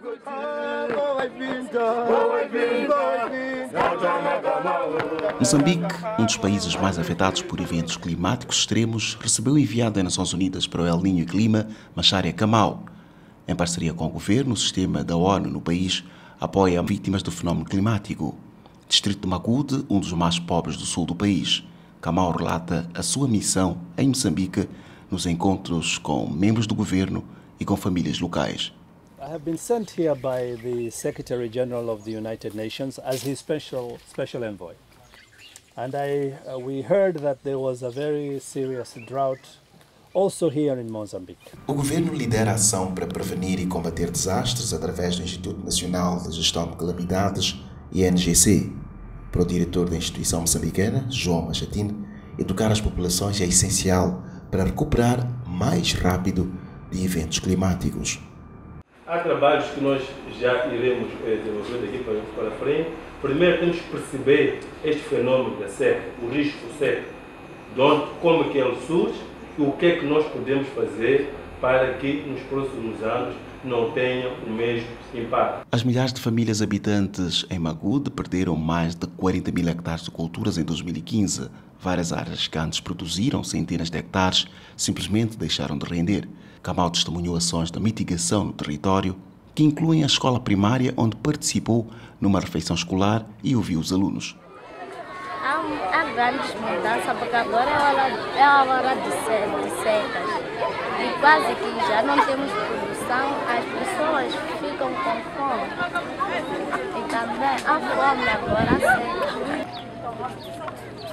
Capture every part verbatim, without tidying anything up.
Moçambique, um dos países mais afetados por eventos climáticos extremos, recebeu enviado às Nações Unidas para o El Niño e Clima, Macharia Kamau. Em parceria com o governo, o sistema da ONU no país apoia vítimas do fenómeno climático. Distrito de Macude, um dos mais pobres do sul do país. Kamau relata a sua missão em Moçambique nos encontros com membros do governo e com famílias locais. I have been sent here by the Secretary General of the United Nations as his special special envoy. And I, uh, we heard that there was a very serious drought also here in Mozambique. O governo lidera a ação para prevenir e combater desastres através do Instituto Nacional de Gestão de Calamidades, I N G C. Para o diretor da instituição moçambicana, João Machatine, educar as populações é essencial para recuperar mais rápido de eventos climáticos. Há trabalhos que nós já iremos eh, desenvolver daqui para, para frente. Primeiro temos que perceber este fenômeno da seca, o risco seco, de onde, como é que ele surge e o que é que nós podemos fazer para que nos próximos anos não tenha o mesmo impacto. As milhares de famílias habitantes em Macude perderam mais de quarenta mil hectares de culturas em dois mil e quinze. Várias áreas que antes produziram centenas de hectares simplesmente deixaram de render. Kamau testemunhou ações de mitigação no território, que incluem a escola primária, onde participou numa refeição escolar e ouviu os alunos. Há, há grandes mudanças, porque agora é a hora, é a hora de, se, de secas. E quase que já não temos produção, as pessoas ficam com fome. E também há fome agora, a seca.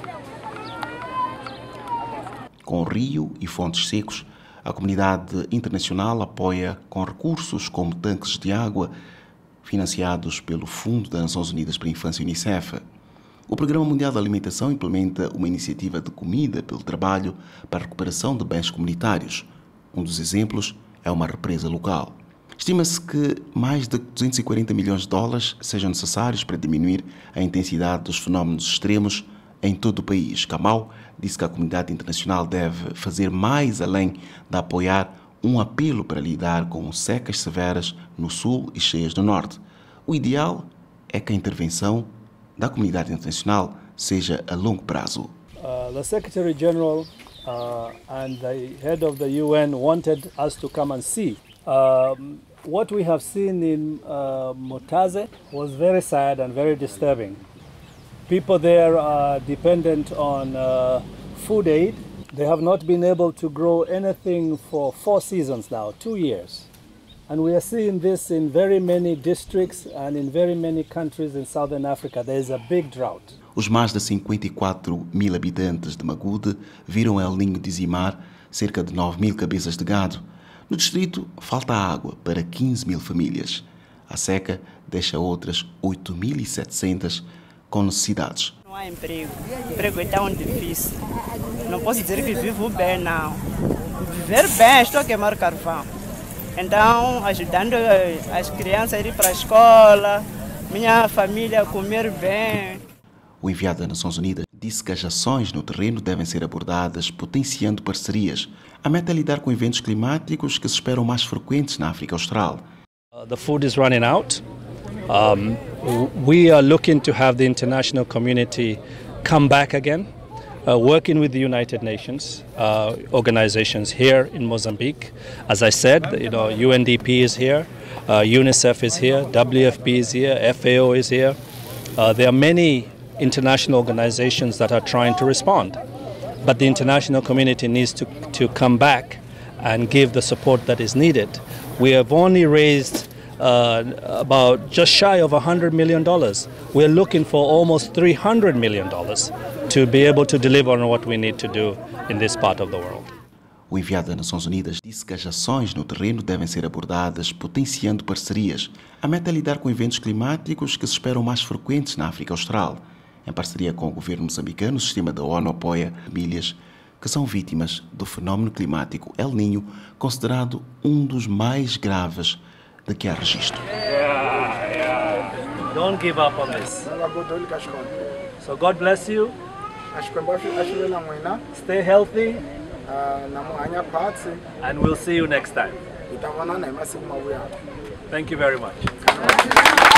Com rio e fontes secos, a comunidade internacional apoia com recursos como tanques de água financiados pelo Fundo das Nações Unidas para a Infância, Unicef. O Programa Mundial da Alimentação implementa uma iniciativa de comida pelo trabalho para a recuperação de bens comunitários. Um dos exemplos é uma represa local. Estima-se que mais de duzentos e quarenta milhões de dólares sejam necessários para diminuir a intensidade dos fenómenos extremos em todo o país. Kamau disse que a comunidade internacional deve fazer mais além de apoiar um apelo para lidar com secas severas no sul e cheias no norte. O ideal é que a intervenção da comunidade internacional seja a longo prazo. Uh, the Secretary General uh, and the head of the U N wanted us to come and see. Um, what we have seen in uh, Mutaze was very sad and very disturbing. People there are dependent on uh, food aid. They have not been able to grow anything for four seasons now, two years. And we are seeing this in very many districts and in very many countries in Southern Africa. There is a big drought. Os mais de cinquenta e quatro mil habitantes de Macude viram El Niño dizimar cerca de nove mil cabeças de gado. No distrito, falta água para quinze mil famílias. A seca deixa outras oito mil e setecentas com necessidades. Não há emprego. O emprego é tão difícil. Não posso dizer que vivo bem, não. Viver bem, estou a queimar carvão. Então, ajudando as crianças a ir para a escola, minha família a comer bem. O enviado das Nações Unidas disse que as ações no terreno devem ser abordadas potenciando parcerias. A meta é lidar com eventos climáticos que se esperam mais frequentes na África Austral. Uh, the food is running out. Um, we are looking to have the international community come back again, uh, working with the United Nations uh, organizations here in Mozambique. As I said, you know, U N D P is here, uh, UNICEF is here, W F P is here, F A O is here. Uh, there are many international organizations that are trying to respond, but the international community needs to, to come back and give the support that is needed. We have only raised Uh, about just shy of one hundred million dollars. We're looking for almost three hundred million dollars to be able to deliver on what we need to do in this part of the world. O enviado das Nações Unidas disse que as ações no terreno devem ser abordadas potenciando parcerias. A meta é lidar com eventos climáticos que se esperam mais frequentes na África Austral. Em parceria com o governo moçambicano, o sistema da ONU apoia famílias que são vítimas do fenómeno climático El Niño, considerado um dos mais graves de que há registro. Yeah, yeah. Don't give up on this. So God bless you. Stay healthy. And we'll see you next time. Thank you very much.